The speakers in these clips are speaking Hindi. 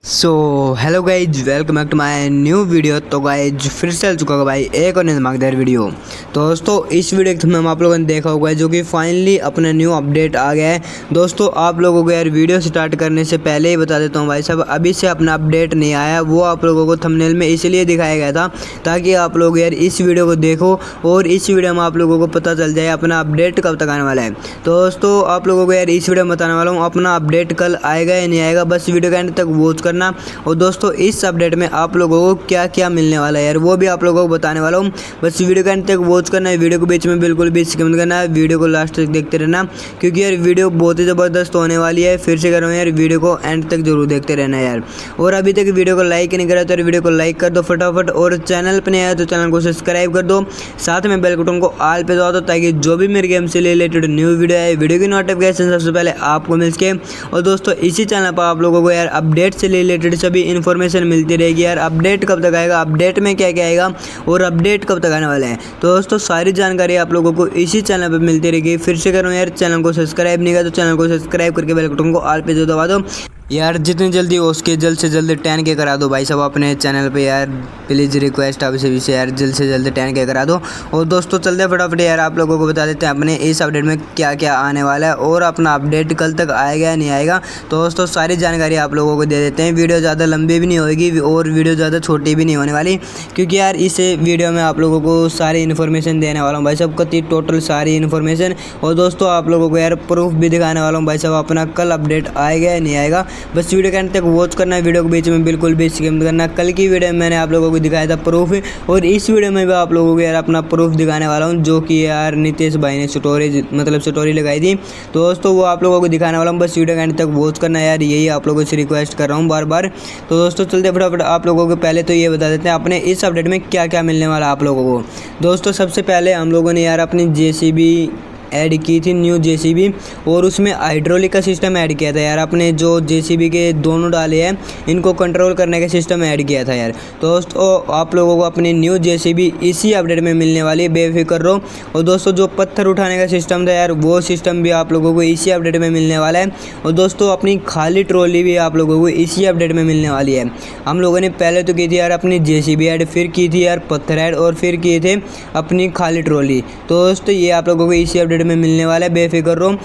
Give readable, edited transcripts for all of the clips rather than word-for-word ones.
So hello guys, welcome back to my new video. तो गाइज फिर से चल चुका है भाई एक और धमाकेदार वीडियो। तो दोस्तों इस वीडियो के में आप लोगों ने देखा होगा जो कि फाइनली अपना न्यू अपडेट आ गया है। दोस्तों आप लोगों को यार वीडियो स्टार्ट करने से पहले ही बता देता हूँ भाई साहब, अभी से अपना अपडेट नहीं आया, वो आप लोगों को थंबनेल में इसलिए दिखाया गया था ताकि आप लोग यार इस वीडियो को देखो और इस वीडियो में आप लोगों को पता चल जाए अपना अपडेट कब तक आने वाला है। तो दोस्तों आप लोगों को यार इस वीडियो में बताने वाला हूँ अपना अपडेट कल आएगा या नहीं आएगा, बस वीडियो के एंड तक वॉच करना। और दोस्तों इस अपडेट में आप लोगों को क्या क्या मिलने वाला है यार वो भी आप लोगों को बताने वाला हूँ, बस वीडियो के एंड तक वॉच करना है। वीडियो को बीच में बिल्कुल भी स्किप मत करना है, वीडियो को लास्ट तक देखते रहना क्योंकि यार वीडियो बहुत ही ज़बरदस्त होने वाली है। फिर से कर रहा हूँ यार, वीडियो को एंड तक जरूर देखते रहना यार। और अभी तक वीडियो को लाइक नहीं करा तो वीडियो को लाइक कर दो फटाफट, और चैनल पर नहीं आया तो चैनल को सब्सक्राइब कर दो, साथ में बेल बटन को ऑल पे दबा दो ताकि जो भी मेरे गेम से रिलेटेड न्यू वीडियो है वीडियो की नोटिफिकेशन सबसे पहले आपको मिल सके। और दोस्तों इसी चैनल पर आप लोगों को यार अपडेट से रिलेटेड सभी इन्फॉर्मेशन मिलती रहेगी यार। अपडेट कब तक आएगा, अपडेट में क्या क्या आएगा और अपडेट कब तक आने वाले हैं, तो दोस्तों सारी जानकारी आप लोगों को इसी चैनल पर मिलती रहेगी। फिर से करो यार, चैनल को सब्सक्राइब नहीं किया तो चैनल को सब्सक्राइब करके बेल बटन को ऑल पे दबा दो यार। जितनी जल्दी हो उसके जल्द से जल्द 10K करा दो भाई साहब अपने चैनल पे यार, प्लीज़ रिक्वेस्ट आप सभी से यार, जल्द से जल्द 10K करा दो। और दोस्तों चलते फटाफट यार आप लोगों को बता देते हैं अपने इस अपडेट में क्या क्या आने वाला है और अपना अपडेट कल तक आएगा या नहीं आएगा। तो दोस्तों सारी जानकारी आप लोगों को दे देते हैं, वीडियो ज़्यादा लंबी भी नहीं होगी और वीडियो ज़्यादा छोटी भी नहीं होने वाली क्योंकि यार इस वीडियो में आप लोगों को सारी इन्फॉर्मेशन देने वाला हूँ भाई साहब, कति टोटल सारी इन्फॉर्मेशन। और दोस्तों आप लोगों को यार प्रूफ भी दिखाने वाला हूँ भाई साहब अपना कल अपडेट आएगा या नहीं आएगा, बस वीडियो के तक वॉच करना है। वीडियो के बीच में बिल्कुल भी स्किप मत करना। कल की वीडियो में मैंने आप लोगों को दिखाया था प्रूफ, और इस वीडियो में भी आप लोगों को यार अपना प्रूफ दिखाने वाला हूं जो कि यार नितेश भाई ने स्टोरी लगाई थी। तो दोस्तों वो आप लोगों को दिखाने वाला हूं, बस वीडियो के एंड तक वॉच करना यार, यही आप लोगों से रिक्वेस्ट कर रहा हूँ बार बार। तो दोस्तों चलते फटाफट आप लोगों को पहले तो ये बता देते हैं अपने इस अपडेट में क्या क्या मिलने वाला आप लोगों को। दोस्तों सबसे पहले हम लोगों ने यार अपनी JCB ऐड की थी, न्यू JCB, और उसमें हाइड्रोलिक का सिस्टम ऐड किया था यार। अपने जो JCB के दोनों डाले हैं इनको कंट्रोल करने का सिस्टम ऐड किया था यार। तो दोस्तों आप लोगों को अपनी न्यू JCB इसी अपडेट में मिलने वाली है, बेफिक्र रहो। और दोस्तों जो पत्थर उठाने का सिस्टम था यार वो सिस्टम भी आप लोगों को इसी अपडेट में मिलने वाला है। और दोस्तों अपनी खाली ट्रॉली भी आप लोगों को इसी अपडेट में मिलने वाली है। हम लोगों ने पहले तो की थी यार अपनी JCB ऐड, फिर की थी यार पत्थर ऐड, और फिर किए थे अपनी खाली ट्रॉली। तो दोस्तों ये आप लोगों को इसी अपडेट में मिलने वाला है, बेफिक्र रहो।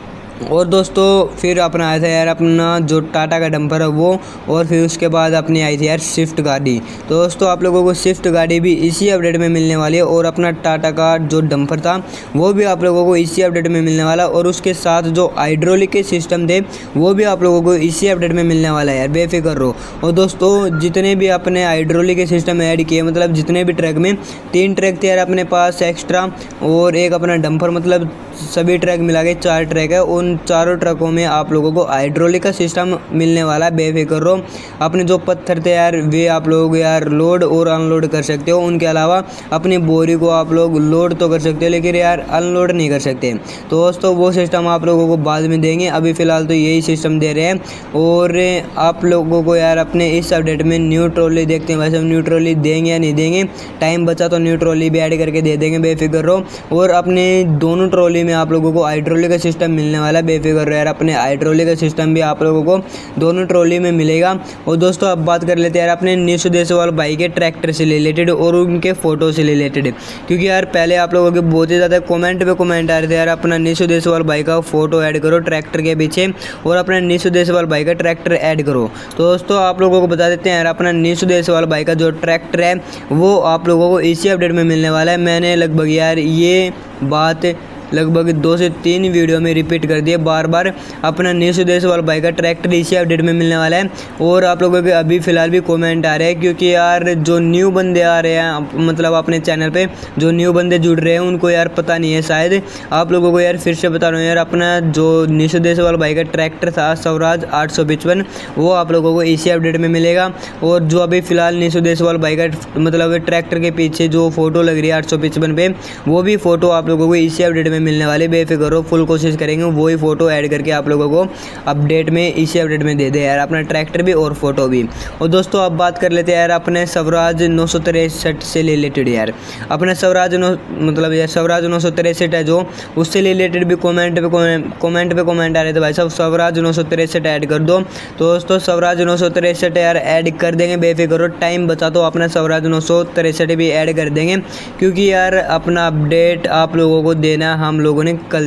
और दोस्तों फिर अपना आया था यार अपना जो टाटा का डंपर है वो, और फिर उसके बाद अपनी आई थी यार स्विफ्ट गाड़ी। तो दोस्तों आप लोगों को स्विफ्ट गाड़ी भी इसी अपडेट में मिलने वाली है, और अपना टाटा का जो डंपर था वो भी आप लोगों को इसी अपडेट में मिलने वाला, और उसके साथ जो हाइड्रोलिक के सिस्टम थे वो भी आप लोगों को इसी अपडेट में मिलने वाला है यार, बेफिक्र रहो। और दोस्तों जितने भी अपने हाइड्रोलिक के सिस्टम ऐड किए, मतलब जितने भी ट्रक में 3 ट्रक थे यार अपने पास एक्स्ट्रा, और एक अपना डंपर, मतलब सभी ट्रक मिला के 4 ट्रक है। उन चारों ट्रकों में आप लोगों को हाइड्रोलिक का सिस्टम मिलने वाला है, बेफिक्र रहो। अपने जो पत्थर थे यार वे आप लोग यार लोड और अनलोड कर सकते हो, उनके अलावा अपनी बोरी को आप लोग लोड तो कर सकते हो लेकिन यार अनलोड नहीं कर सकते। तो दोस्तों वो सिस्टम आप लोगों को बाद में देंगे, अभी फ़िलहाल तो यही सिस्टम दे रहे हैं। और आप लोगों को यार अपने इस अपडेट में न्यू ट्रॉली देखते हैं भाई साहब, न्यू ट्रॉली देंगे या नहीं देंगे, टाइम बचा तो न्यू ट्रॉली भी ऐड करके दे देंगे, बेफिक्र रहो। और अपने दोनों ट्रॉली में आप लोगों को हाइड्रोलिक का सिस्टम मिलने वाला है, बेफिक्र रहो यार। अपने हाइड्रोलिक का सिस्टम भी आप लोगों को दोनों ट्रॉली में मिलेगा। और दोस्तों अब बात कर लेते हैं यार अपने निशु देसवाल भाई के ट्रैक्टर से रिलेटेड और उनके फ़ोटो से रिलेटेड, क्योंकि यार पहले आप लोगों के बहुत ही ज़्यादा कमेंट पे कमेंट आ रहे थे यार अपना निशु देसवाल भाई का फ़ोटो ऐड करो ट्रैक्टर के पीछे, और अपना निशु देसवाल भाई का ट्रैक्टर ऐड करो। तो दोस्तों आप लोगों को बता देते हैं यार अपना निशु देसवाल भाई का जो ट्रैक्टर है वो आप लोगों को इसी अपडेट में मिलने वाला है। मैंने लगभग यार ये बात लगभग 2 से 3 वीडियो में रिपीट कर दिए बार बार, अपना निशु देसवाल भाई का ट्रैक्टर इसी अपडेट में मिलने वाला है। और आप लोगों के अभी फ़िलहाल भी कमेंट आ रहे हैं क्योंकि यार जो न्यू बंदे आ रहे हैं, मतलब अपने चैनल पे जो न्यू बंदे जुड़ रहे हैं उनको यार पता नहीं है शायद, आप लोगों को यार फिर से बता रहा हूँ यार, अपना जो निशु देसवाल भाई का ट्रैक्टर था स्वराज 855 वो आप लोगों को इसी अपडेट में मिलेगा। और जो अभी फ़िलहाल निशु देसवाल भाई का मतलब ट्रैक्टर के पीछे जो फ़ोटो लग रही है 855 पे, वो भी फ़ोटो आप लोगों को इसी अपडेट में मिलने वाली, बेफिक्र हो, फुल कोशिश करेंगे वही फ़ोटो ऐड करके आप लोगों को अपडेट में, इसी अपडेट में दे दे यार, अपना ट्रैक्टर भी और फोटो भी। और दोस्तों अब बात कर लेते हैं यार अपने स्वराज 963 से रिलेटेड यार, अपने स्वराज मतलब यार स्वराज 963 है जो, उससे रिलेटेड भी कमेंट पे कमेंट आ रहे थे भाई साहब स्वराज 963 ऐड कर दो। तो दोस्तों स्वराज 963 यार ऐड कर देंगे, बेफिक्र हो, टाइम बचा तो अपना स्वराज 963 भी ऐड कर देंगे, क्योंकि यार अपना अपडेट आप लोगों को देना हम लोगों ने कल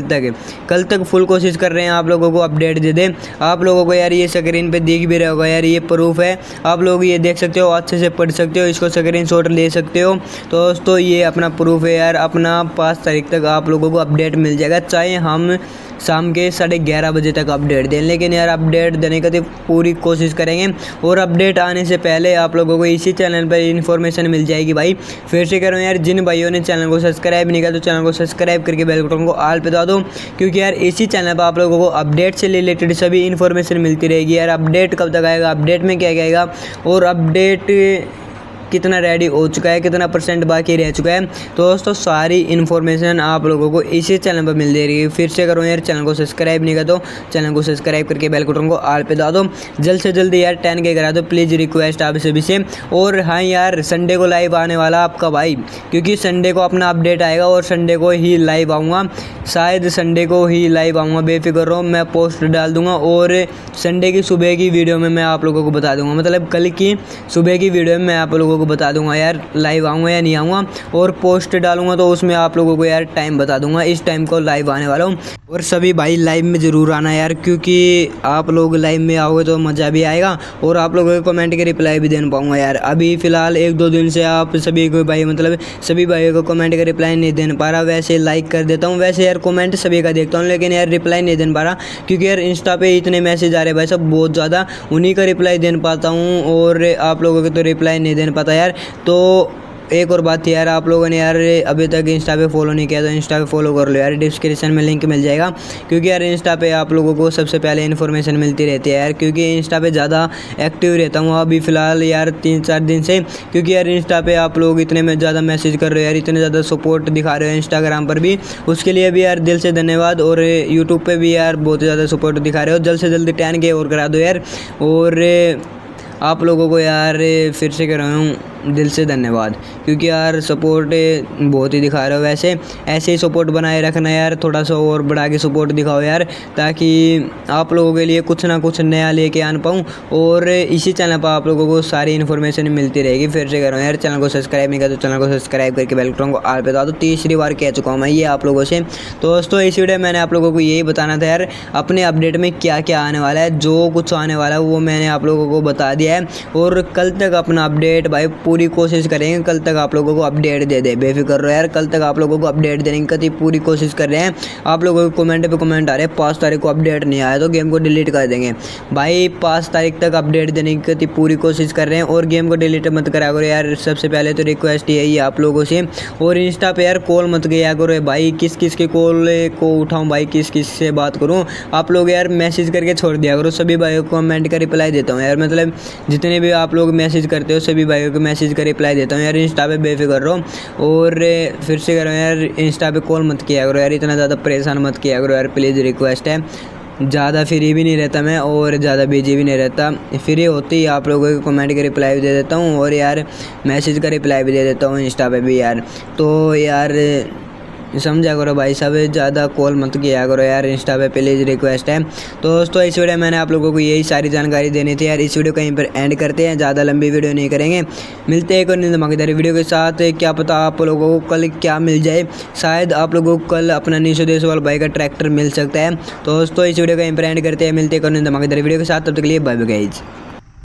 तक फुल कोशिश कर रहे हैं आप लोगों को अपडेट दे दें। आप लोगों को यार ये स्क्रीन पे दिख भी रहा होगा यार, ये प्रूफ है, आप लोग ये देख सकते हो, अच्छे से पढ़ सकते हो, इसको स्क्रीनशॉट ले सकते हो। तो दोस्तों ये अपना प्रूफ है यार, अपना 5 तारीख तक आप लोगों को अपडेट मिल जाएगा, चाहे हम शाम के 11:30 बजे तक अपडेट दें, लेकिन यार अपडेट देने की पूरी कोशिश करेंगे। और अपडेट आने से पहले आप लोगों को इसी चैनल पर इन्फॉर्मेशन मिल जाएगी भाई। फिर से कह रहा हूँ यार, जिन भाइयों ने चैनल को सब्सक्राइब नहीं किया तो चैनल को सब्सक्राइब करके बेल बटन को ऑल पे दबा दो, क्योंकि यार इसी चैनल पर आप लोगों को अपडेट से रिलेटेड सभी इन्फॉर्मेशन मिलती रहेगी यार। अपडेट कब तक आएगा, अपडेट में क्या आएगा, और अपडेट कितना रेडी हो चुका है, कितना % बाकी रह चुका है, तो दोस्तों सारी इन्फॉर्मेशन आप लोगों को इसी चैनल पर मिल जाएगी। फिर से करो यार, चैनल को सब्सक्राइब नहीं कर दो, चैनल को सब्सक्राइब करके बेल बटन को ऑल पे दबा दो, जल्द से जल्दी यार 10K करा दो प्लीज़, रिक्वेस्ट आप सभी से। और हाँ यार, संडे को लाइव आने वाला आपका भाई, क्योंकि संडे को अपना अपडेट आएगा और संडे को ही लाइव आऊँगा, शायद संडे को ही लाइव आऊँगा, बेफिक्र रहो, मैं पोस्ट डाल दूँगा और संडे की सुबह की वीडियो में मैं आप लोगों को बता दूँगा, मतलब कल की सुबह की वीडियो में मैं आप लोगों को बता दूंगा यार लाइव आऊँगा या नहीं आऊँगा, और पोस्ट डालूंगा तो उसमें आप लोगों को यार टाइम बता दूंगा, इस टाइम को लाइव आने वाला हूँ। और सभी भाई लाइव में ज़रूर आना यार, क्योंकि आप लोग लाइव में आओगे तो मज़ा भी आएगा और आप लोगों के कमेंट के रिप्लाई भी दे पाऊँगा यार। अभी फ़िलहाल 1-2 दिन से आप सभी को भाई, मतलब सभी भाइयों को कमेंट का रिप्लाई नहीं दे पा रहा, वैसे लाइक कर देता हूँ, वैसे यार कमेंट सभी का देखता हूँ, लेकिन यार रिप्लाई नहीं दे पा रहा, क्योंकि यार इंस्टा पे इतने मैसेज आ रहे भाई सब बहुत ज़्यादा, उन्हीं का रिप्लाई दे पाता हूँ और आप लोगों के तो रिप्लाई नहीं दे पाता यार। तो एक और बात थी यार, आप लोगों ने यार अभी तक इंस्टा पे फॉलो नहीं किया तो इंस्टा पे फॉलो कर लो यार, डिस्क्रिप्शन में लिंक मिल जाएगा, क्योंकि यार इंस्टा पे आप लोगों को सबसे पहले इन्फॉर्मेशन मिलती रहती है यार, क्योंकि इंस्टा पे ज़्यादा एक्टिव रहता हूँ अभी फ़िलहाल यार 3-4 दिन से, क्योंकि यार इंस्टा पे आप लोग इतने में ज़्यादा मैसेज कर रहे हो यार, इतने ज़्यादा सपोर्ट दिखा रहे हो इंस्टाग्राम पर भी, उसके लिए भी यार दिल से धन्यवाद। और यूट्यूब पर भी यार बहुत ज़्यादा सपोर्ट दिखा रहे हो, जल्द से जल्दी 10K और करा दो यार। और आप लोगों को यार फिर से कह रहा हूँ दिल से धन्यवाद, क्योंकि यार सपोर्ट बहुत ही दिखा रहे हो, वैसे ऐसे ही सपोर्ट बनाए रखना यार, थोड़ा सा और बढ़ा के सपोर्ट दिखाओ यार, ताकि आप लोगों के लिए कुछ ना कुछ नया लेके आन पाऊँ, और इसी चैनल पर आप लोगों को सारी इन्फॉर्मेशन मिलती रहेगी। फिर से कह रहा हूँ यार, चैनल को सब्सक्राइब नहीं किया तो चैनल को सब्सक्राइब करके बेल बटन को ऑल पे दबा दो, तीसरी बार कह चुका हूँ मैं ये आप लोगों से। तो दोस्तों इस वीडियो में मैंने आप लोगों को यही बताना था यार, अपने अपडेट में क्या क्या आने वाला है, जो कुछ आने वाला है वो मैंने आप लोगों को बता दिया है, और कल तक अपना अपडेट भाई पूरी कोशिश करेंगे, कल तक आप लोगों को अपडेट दे दे, बेफिक्र रहो यार, कल तक आप लोगों को अपडेट देने की पूरी कोशिश कर रहे हैं। आप लोगों को कमेंट पे कमेंट आ रहे हैं 5 तारीख को अपडेट नहीं आया तो गेम को डिलीट कर देंगे, भाई 5 तारीख तक अपडेट देने की पूरी कोशिश कर रहे हैं, और गेम को डिलीट मत करा करो यार, सबसे पहले तो रिक्वेस्ट यही है आप लोगों से। और इंस्टा पे यार कॉल मत किया करो भाई, किस किस के कॉल को उठाऊँ भाई, किस किस से बात करूँ, आप लोग यार मैसेज करके छोड़ दिया करो, सभी भाइयों को कमेंट का रिप्लाई देता हूँ यार, मतलब जितने भी आप लोग मैसेज करते हो सभी भाइयों को मैसेज का रिप्लाई देता हूँ यार, इंस्टा पे बेफिक्र रहो। और फिर से करो यार, इंस्टा पे कॉल मत किया करो यार, इतना ज़्यादा परेशान मत किया करो यार, प्लीज़ रिक्वेस्ट है। ज़्यादा फ्री भी नहीं रहता मैं और ज़्यादा बिजी भी नहीं रहता, फ्री होती ही आप लोगों के कमेंट का रिप्लाई भी दे देता हूँ, और यार मैसेज का रिप्लाई भी दे देता हूँ इंस्टा पे भी यार। तो यार समझा करो भाई साहब, ज़्यादा कॉल मत किया करो यार, इंस्टा पे प्लीज़ रिक्वेस्ट है। तो दोस्तों इस वीडियो में मैंने आप लोगों को यही सारी जानकारी देनी थी यार, इस वीडियो कहीं पर एंड करते हैं, ज़्यादा लंबी वीडियो नहीं करेंगे, मिलते हैं एक और धमाकेदार वीडियो के साथ। क्या पता आप लोगों को कल क्या मिल जाए, शायद आप लोगों को कल अपना नीशो देशवाल भाई का ट्रैक्टर मिल सकता है। तो दोस्तों इस वीडियो कहीं पर एंड करते हैं, मिलते हैं एक और धमाकेदार वीडियो के साथ, तब तक के लिए बाय बाय गाइस।